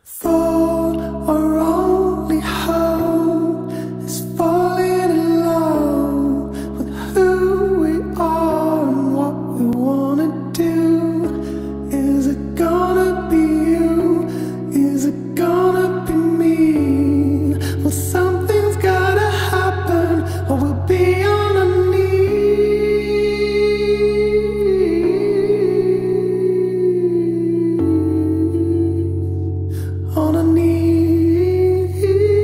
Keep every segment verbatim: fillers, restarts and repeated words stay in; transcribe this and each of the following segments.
For our only hope is falling in love with who we are and what we wanna do. Is it gonna be you? Is it gonna be me? Well, something's gotta happen or we'll be on our knees. On a knee.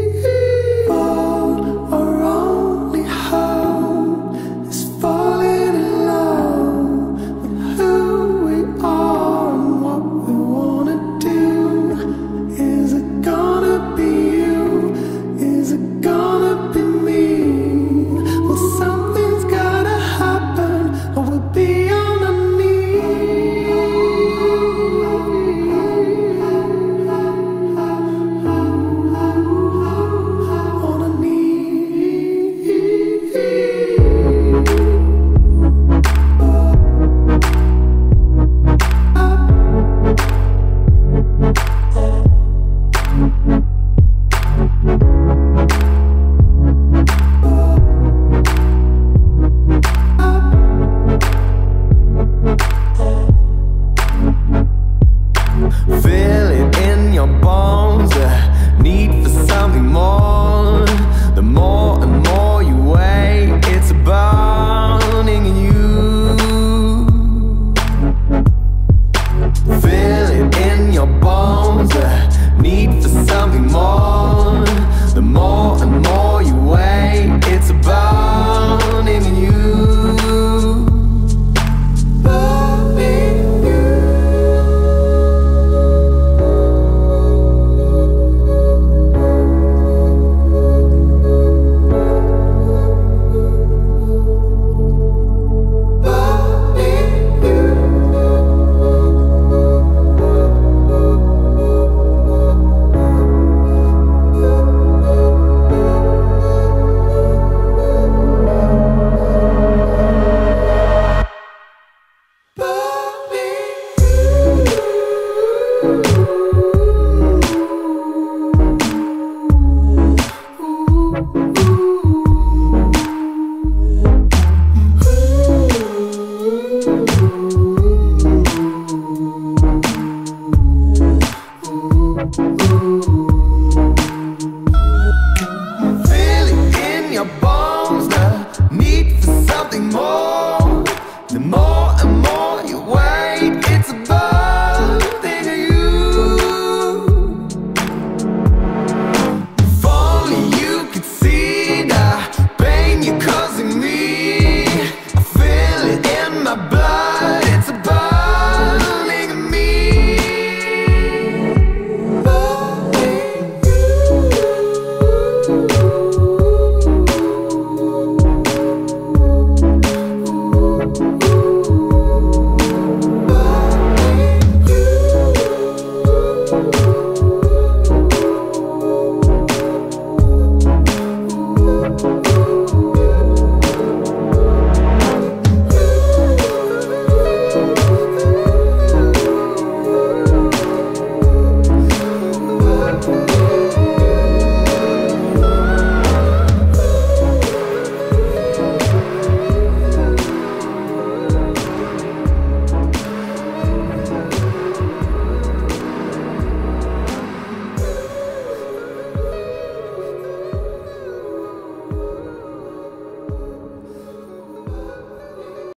For our only hope is falling in love with who we are and what we wanna do. Is it gonna be you? Is it gonna be me? Well, something's gotta happen or we'll be on our knees. On a knee. Feel it in your bones, the need for something more. The more and more you wait, it's burning in you. Feel it in your bones, the need for something more. The more and more you wait, it's burning in you.